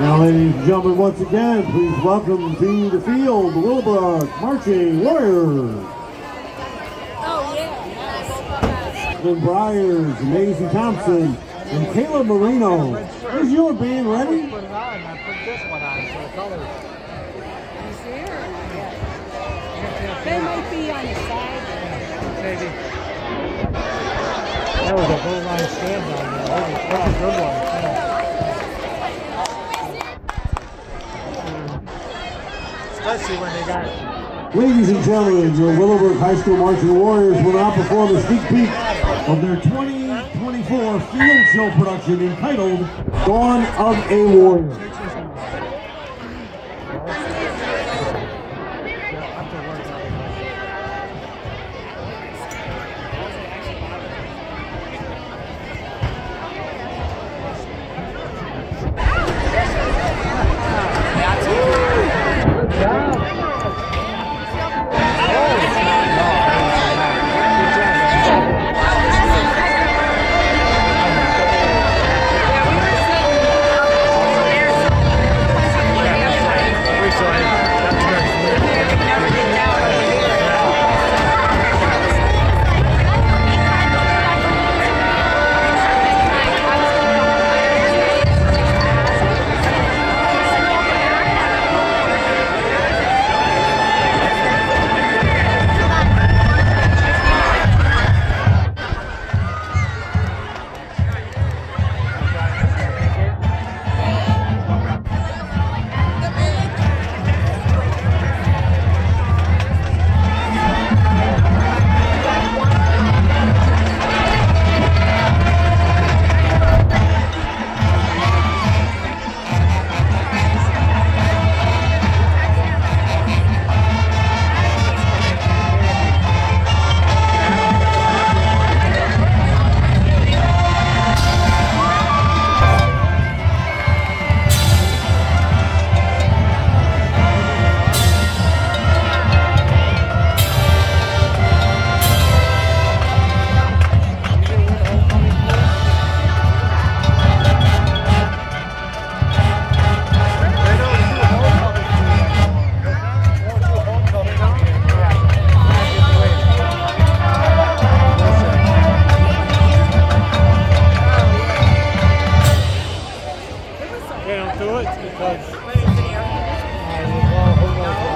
Now, ladies and gentlemen, once again, please welcome to the field the Willowbrook Marching Warriors. Oh, yeah. Lynn Byers, Maisie Thompson, and Caleb Marino. Is your band ready? Put it on. I put this one on for the colors. You see her? They might be on the side. Maybe. That was a goal line stand down there. That was a good one. Especially when they got. Ladies and gentlemen, your Willowbrook High School Marching Warriors will now perform a sneak peek of their 2024 field show production entitled Dawn of a Warrior. They don't do it because